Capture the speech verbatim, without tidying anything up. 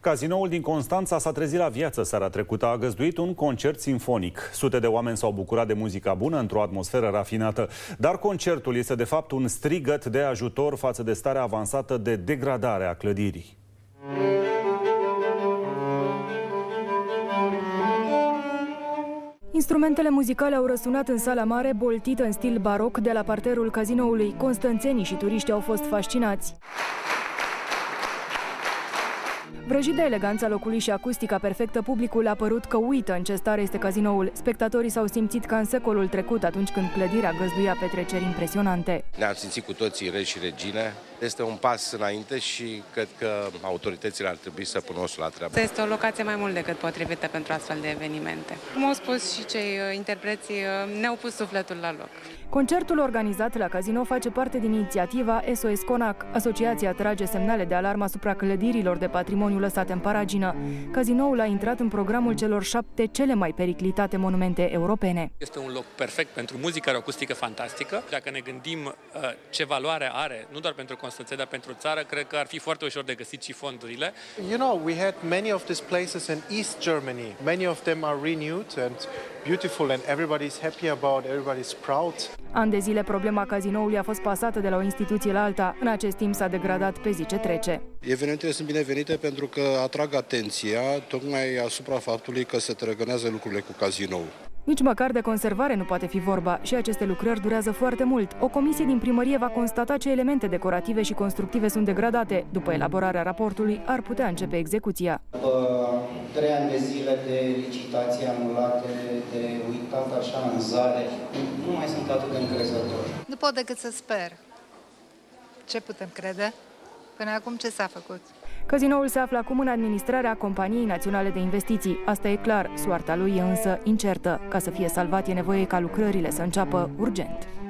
Cazinoul din Constanța s-a trezit la viață seara trecută. A găzduit un concert simfonic. Sute de oameni s-au bucurat de muzica bună într-o atmosferă rafinată. Dar concertul este de fapt un strigăt de ajutor față de starea avansată de degradare a clădirii. Instrumentele muzicale au răsunat în sala mare, boltită în stil baroc, de la parterul cazinoului. Constanțenii și turiștii au fost fascinați. Vrăjit de eleganța locului și acustica perfectă, publicul a părut că uită în ce stare este cazinoul. Spectatorii s-au simțit ca în secolul trecut, atunci când clădirea găzduia petreceri impresionante. Ne-am simțit cu toții regi și regine. Este un pas înainte și cred că autoritățile ar trebui să pună osul la treabă. Este o locație mai mult decât potrivită pentru astfel de evenimente. Cum au spus și cei interpreți, ne-au pus sufletul la loc. Concertul organizat la casino face parte din inițiativa S O S Conac. Asociația trage semnale de alarmă asupra clădirilor de patrimoniu lăsate în paragină. Cazinoul a intrat în programul celor șapte cele mai periclitate monumente europene. Este un loc perfect pentru muzică, are o acustică fantastică. Dacă ne gândim uh, ce valoare are, nu doar pentru Constanța, dar pentru țară, cred că ar fi foarte ușor de găsit și fondurile. You know, we had many of these places in East Germany. Many of them are renewed and beautiful and everybody's happy about, everybody's proud. An de zile, problema cazinoului a fost pasată de la o instituție la alta. În acest timp s-a degradat pe zi ce trece. Evenimentele sunt binevenite pentru că atrag atenția tocmai asupra faptului că se trăgânează lucrurile cu cazinoul. Nici măcar de conservare nu poate fi vorba și aceste lucrări durează foarte mult. O comisie din primărie va constata ce elemente decorative și constructive sunt degradate. După elaborarea raportului, ar putea începe execuția. După trei ani de zile de licitații anulate, de uitat așa în zare, nu mai sunt atât de încrezător. Nu pot decât să sper. Ce putem crede? Până acum ce s-a făcut? Cazinoul se află acum în administrarea Companiei Naționale de Investiții. Asta e clar, soarta lui e însă incertă. Ca să fie salvat e nevoie ca lucrările să înceapă urgent.